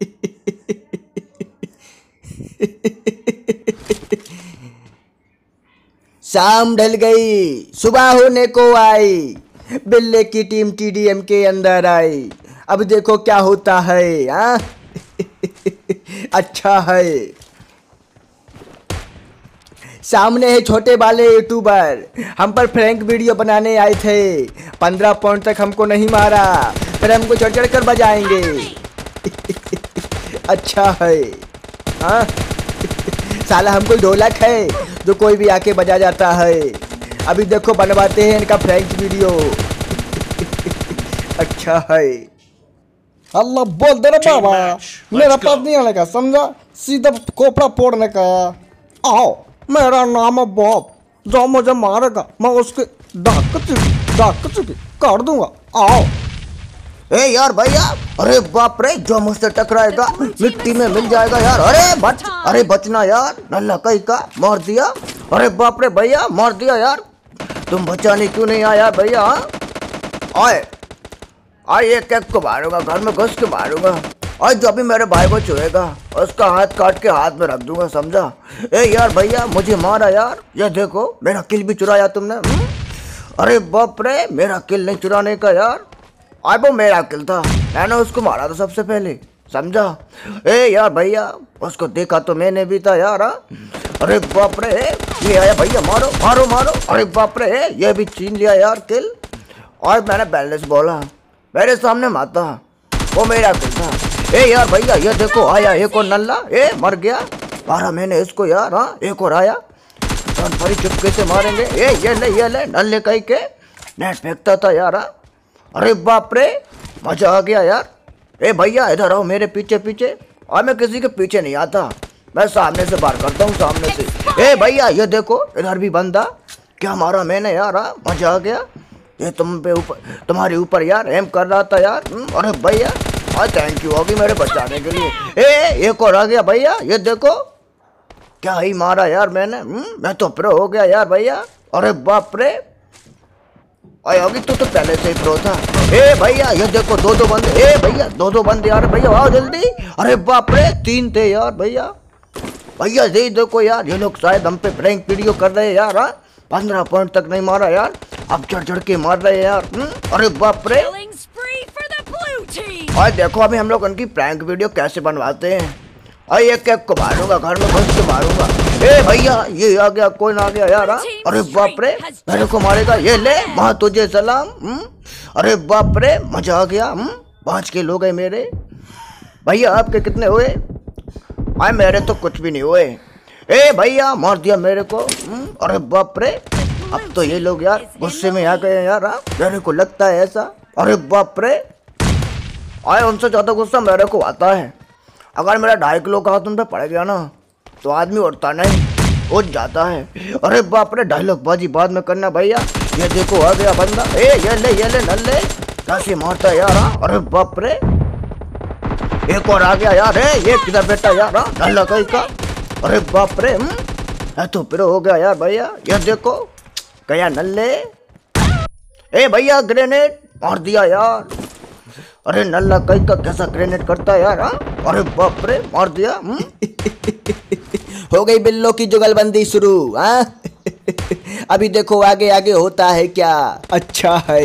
शाम ढल गई, सुबह होने को आई, बिल्ले की टीम टीडीएम के अंदर आई। अब देखो क्या होता है। हाँ अच्छा है। सामने है छोटे वाले यूट्यूबर, हम पर प्रैंक वीडियो बनाने आए थे। 15 पॉइंट तक हमको नहीं मारा, फिर हमको चढ़ चढ़ कर बजाएंगे। अच्छा है। हाँ साला हमको ढोलक है जो कोई भी आके बजा जाता है। अभी देखो बनवाते हैं इनका प्रैंक वीडियो। अच्छा है। अल्लाह बोल दे रहा बाबा, मेरा पास नहीं आने का, समझा? सीधा कोपड़ा फोड़ने का। आओ, मेरा नाम है बॉब, जो मुझे मारेगा मैं उसके डाक चुकी काट दूंगा। आओ। ए यार भैया, अरे बाप रे, जो मुझसे टकराएगा मिट्टी में मिल जाएगा यार। अरे बचना यार, नल्ला कहीं का मार दिया। अरे बाप रे भैया, मार दिया यार। तुम बचाने क्यों नहीं आया भैया? आए ये केक को मारूंगा, घर में घुस के मारूंगा। और जो भी मेरे भाई को छुएगा उसका हाथ काट के हाथ में रख दूंगा, समझा? ए यार भैया, मुझे मारा यार। ये देखो मेरा किल भी चुराया तुमने। अरे बाप रे, मेरा किल नहीं चुराने का यार, अब वो मेरा किल था, मैंने उसको मारा था सबसे पहले, समझा? ए यार भैया, उसको देखा तो मैंने भी था यार। अरे बाप रे, ये आया भैया, मारो मारो मारो। अरे बाप रे, ये भी छीन लिया यार किल। और मैंने बैलेंस बोला, मेरे सामने माता, वो मेरा किल था। ए यार भैया, ये देखो आया एक और नल्ला, मर गया। मारा मैंने इसको यार। हाँ एक और आया, बड़ी चुपके से मारेंगे। ये ले नल्ले कहीं के नेट फेंकता था यार। अरे बाप रे, मजा आ गया यार। ए भैया इधर आओ मेरे पीछे पीछे। और मैं किसी के पीछे नहीं आता, मैं सामने से बाहर करता हूँ, सामने से। ए भैया ये देखो, इधर भी बंदा, क्या मारा मैंने यार। मजा आ गया। ये तुम्हारे ऊपर यार एम कर रहा था यार। अरे भैया थैंक यू होगी मेरे बचाने के लिए। एक और आ गया भैया, ये देखो क्या ही मारा यार मैंने। मैं तो प्रो हो गया यार भैया। अरे बाप रे, होगी तो पहले से ही प्रो था। भैया ये देखो दो बंदे। भैया दो बंदे यार, भैया आओ जल्दी। अरे बाप रे, 3 थे यार भैया। भैया ये देखो यार, ये लोग शायद हम पे प्रैंक वीडियो कर रहे हैं यार। 15 पॉइंट तक नहीं मारा यार, अब चढ़ के मार रहे हैं यार। अरे बाप रे। और देखो अभी हम लोग उनकी प्रैंक वीडियो कैसे बनवाते हैं। और ये केक को मारूंगा, घर में घुस के मारूंगा। भैया ये आ गया, कौन आ गया यार? अरे बाप रे, मेरे को मारेगा। ये ले, माँ तुझे सलाम। अरे बाप रे, मजा आ गया। 5 किल हो गए मेरे। भैया आपके कितने हुए? मेरे तो कुछ भी नहीं हुए। भैया मार दिया मेरे को। अरे बाप रे, अब तो ये लोग यार गुस्से में आ गए यार। मेरे को लगता है ऐसा। अरे बाप रे, उनसे ज्यादा गुस्सा मेरे को आता है। अगर मेरा 2.5 किलो का हाथ उन पे पड़ गया ना, तो आदमी उठता नहीं, उठ जाता है। अरे बाप रे, डायलॉग बाजी बाद में करना भैया। ये देखो आ गया बंदा। ये ले नल्ले, कैसे मारता है यार। अरे बाप रे, एक और आ गया यार। ये किधर बैठा यार, नल्ला कहीं का। अरे बाप रे, तो फिर हो गया यार भैया। ये देखो गया नल्ले। भैया ग्रेनेड मार दिया यार। अरे नल्ला कहीं का कैसा ग्रेनेड करता है यार। अरे बाप रे, मार दिया। हो गई बिल्लों की जुगलबंदी शुरू। अभी देखो आगे आगे होता है क्या। अच्छा है।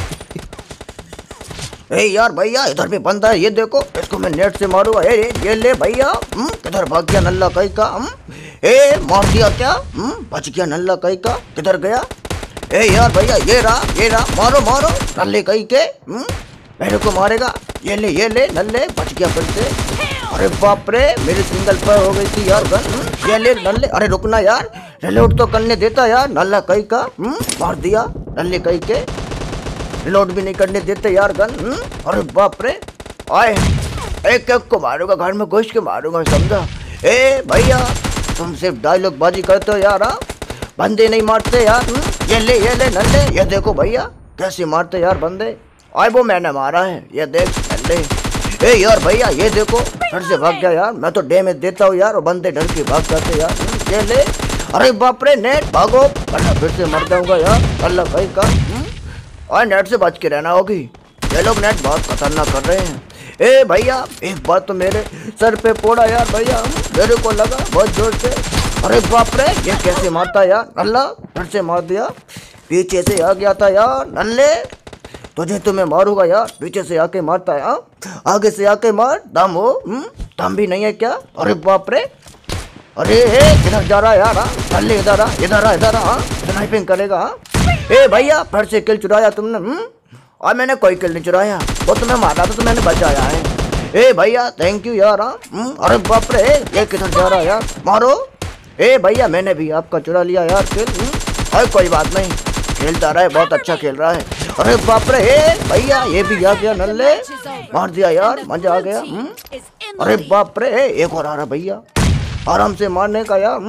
यार भैया इधर भी बंदा है, ये देखो, इसको मैं नेट से मारूंगा। ये ले भैया। किधर भाग गया नल्ला कहीं का। मार दिया क्या? बच गया नल्ला कहीं का, किधर गया? यार भैया ये रहा, मारो मारो नल्ले कहीं के। मेरे को मारेगा। ये ले नल्ले, बच गया फिर से। अरे बाप रे, मेरी सिंगल पर हो गई थी यार गन। ये ले नल्ले, अरे रुकना यार, रिलोड तो करने देता यार नल्ला कहीं का। मार दिया नल्ले कहीं के, रिलोड भी नहीं करने देते यार गन। अरे बाप रे, एक को मारूंगा, घर में घुस के मारूंगा, समझा? भैया तुम सिर्फ डायलॉग बाजी करते हो यार, बंदे नहीं मारते यार। ये ले नल्ले, ये देखो भैया कैसे मारते यार बंदे। वो मैंने मारा है, ये देख नल्ले। यार भैया ये देखो, फिर से भाग गया यार। मैं तो डैमेज देता हूँ यार, और बंदे डर के भाग जाते यार। ये ले, अरे बाप रे, नेट भागो, वरना फिर से मर जाऊंगा यार। अल्लाह भाई का। और नेट से बच के रहना होगी, ये लोग नेट बहुत खतरनाक कर रहे हैं। ए भैया एक बार तो मेरे सर पे फोड़ा यार भैया, मेरे को लगा बहुत जोर से। अरे बाप रे ये कैसे मारता यार नल्ला, फिर से मार दिया, पीछे से आ गया था यार नल्ले, तुझे तो मैं मारूंगा यार, पीछे से आके मारता है, आगे से आके मार, दम हो, दम भी नहीं है क्या? अरे बाप रे, अरे किधर जा रहा है यार, नल्ले इधर आ, इधर आ, इधर आ, स्नाइपिंग करेगा। ए भैया फिर से किल चुराया तुमने, और मैंने कोई किल नहीं चुराया, वो तुम्हें मारा तो मैंने बचाया है। ए भैया थैंक यू यार। अरे बाप रे ये किधर जा रहा है यार, मारो। ए भैया मैंने भी आपका चुरा लिया यार किल, अरे कोई बात नहीं, खेलता रहा है, बहुत अच्छा खेल रहा है। अरे बाप रे भैया ये भी आ गया नल्ले, मार दिया यार, मजा आ गया। अरे बाप रे एक और आ रहा भैया, आराम से मारने का यार।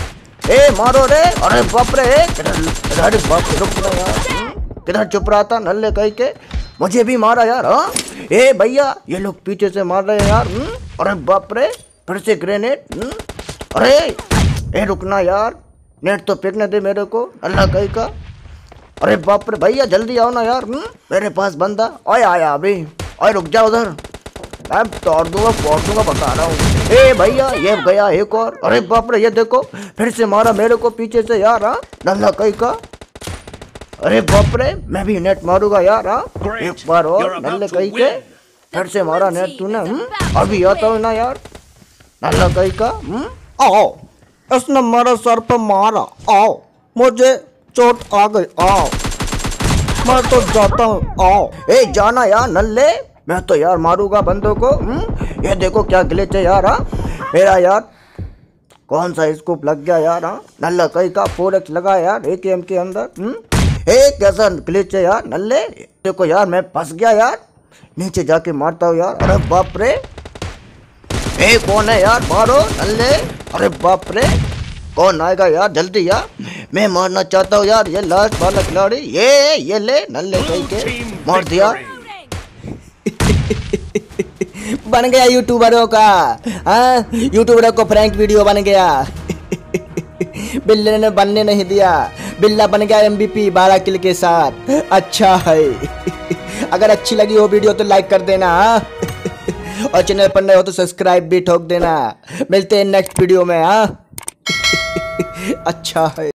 ए मारो रे, अरे बाप रे अरे बाप रे रुक ना यार, किधर चुप रहा था नल्ले कह के, मुझे भी मारा यार। ए भैया ये लोग पीछे से मार रहे हैं यार। अरे बाप रे फिर से ग्रेनेड। अरे ए रुकना यार, नेट तो फेंकने दे मेरे को, अल्लाह कहीं का। अरे बाप रे भैया जल्दी आओ ना यार, मेरे पास बंदा। ओए आया अभी, ओए रुक जा उधर, मैं तोड़ दूंगा फोड़ दूंगा बता रहा हूँ। ए भैया ये गया एक और। अरे बाप रे ये देखो फिर से मारा मेरे को पीछे से यार, नल्ला कहीं का। अरे बाप रे मैं भी नेट मारूंगा यार, एक बार और नल्ले कहीं के, फिर से मारा नेट तूने। अभी आता हूँ ना यार, नल्ला कहीं का। आओ, इसने मेरे सर पे मारा, आओ, मुझे चोट आ गई, आओ, मैं तो जाता हूँ, आओ। ए जाना यार नल्ले, मैं तो यार मारूंगा बंदों को। ये देखो क्या ग्लिच है यार, मेरा यार कौन सा स्कोप लग गया यार, नल्ला कहीं का 4x लगा यार AKM के अंदर। कैसा ग्लिच है यार नल्ले, देखो यार मैं फंस गया यार, नीचे जाके मारता हूँ यार। अरे बाप रे कौन है यार, मारो नल्ले। अरे बाप रे कौन आएगा यार, जल्दी यार, मैं मारना चाहता हूँ यार, ये लास्ट वाला खिलाड़ी, ये ले नल्ले कहीं के, मार दिया। बन गया यूट्यूबरों का, हाँ यूट्यूबरों को प्रैंक वीडियो बन गया। बिल्ले ने बनने नहीं दिया, बिल्ला बन गया MVP 12 किल के साथ। अच्छा है, अगर अच्छी लगी हो वीडियो तो लाइक कर देना, और चैनल पर नए हो तो सब्सक्राइब भी ठोक देना। मिलते हैं नेक्स्ट वीडियो में, हाँ। अच्छा है।